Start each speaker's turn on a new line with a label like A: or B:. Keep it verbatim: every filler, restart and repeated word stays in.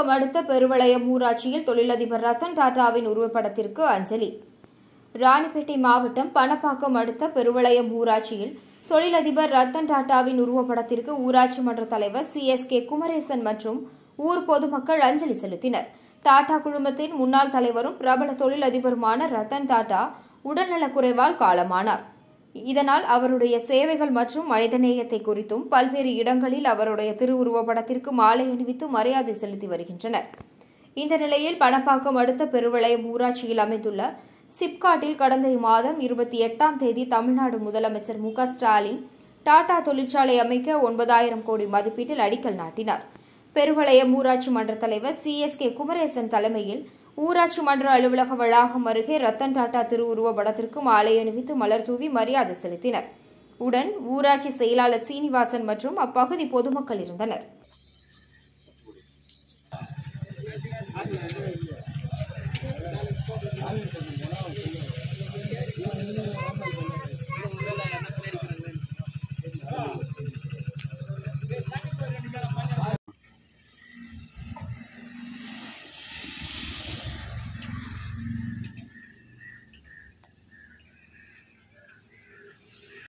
A: பணப்பாக்கம் அடுத்த பெருவளையம் ஊராட்சியில் தொழிலதிபர் ரத்தன் டாடாவின் உருவப்படத்திற்கு அஞ்சலி. ராணிப்பேட்டை மாவட்டம் பணப்பாக்கம் அடுத்த பெருவளையம் ஊராட்சியில் தொழிலதிபர் ரத்தன் டாடாவின் உருவப்படத்திற்கு ஊராட்சி மன்ற தலைவர் சி எஸ் கே குமரேசன் மற்றும் ஊர் பொதுமக்கள் அஞ்சலி செலுத்தினர். டாடா குழுமத்தின் முன்னாள் தலைவரும் பிரபல தொழிலதிபருமான ரத்தன் டாடா உடல்நலக்குறைவால் காலமானார். இதனால் அவருடைய சேவைகள் மற்றும் மனிதநேயத்தை குறித்தும் பல்வேறு இடங்களில் அவருடைய திருவுருவப்படத்திற்கு மாலை அணிவித்து மரியாதை செலுத்தி வருகின்றனர். இந்த நிலையில் பணப்பாக்கம் அடுத்த பெருவளையம் ஊராட்சியில் அமைந்துள்ள சிப்காட்டில் கடந்த மாதம் இருபத்தி எட்டாம் தேதி தமிழ்நாடு முதலமைச்சர் மு க ஸ்டாலின் டாடா தொழிற்சாலை அமைக்க ஒன்பதாயிரம் கோடி மதிப்பீட்டில் அடிக்கல் நாட்டினார். பெருவளையம் ஊராட்சி மன்ற தலைவர் சி எஸ் கே குமரேசன் தலைமையில் ஊராட்சி மன்ற அலுவலக வளாகம் அருகே ரத்தன் டாடா திருவுருவப்படத்திற்கு மாலை அணிவித்து மலர் தூவி மரியாதை செலுத்தினர். உடன் ஊராட்சி செயலாளர் சீனிவாசன் மற்றும் அப்பகுதி பொதுமக்கள் இருந்தனர்.
B: Thank you.